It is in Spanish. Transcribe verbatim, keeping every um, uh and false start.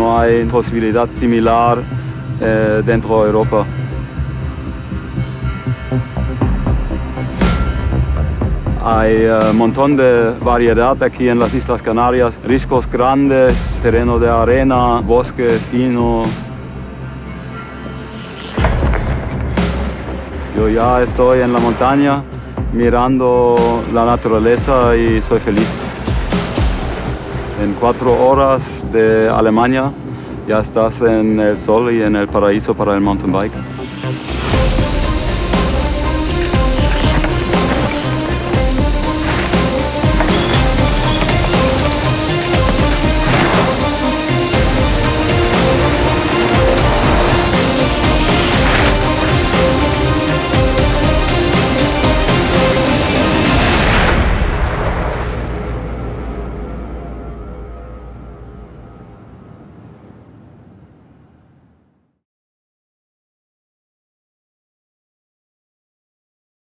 no hay posibilidad similar eh, dentro de Europa. Hay un uh, montón de variedad aquí en las Islas Canarias, riscos grandes, terreno de arena, bosques, pinos. Yo ya estoy en la montaña mirando la naturaleza y soy feliz. En cuatro horas de Alemania ya estás en el sol y en el paraíso para el mountain bike.